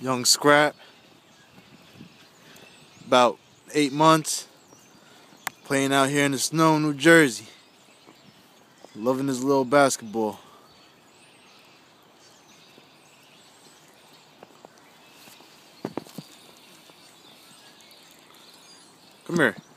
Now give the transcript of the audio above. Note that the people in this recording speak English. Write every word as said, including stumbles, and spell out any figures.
Young Scrap, about eight months, playing out here in the snow, New Jersey. Loving his little basketball. Come here.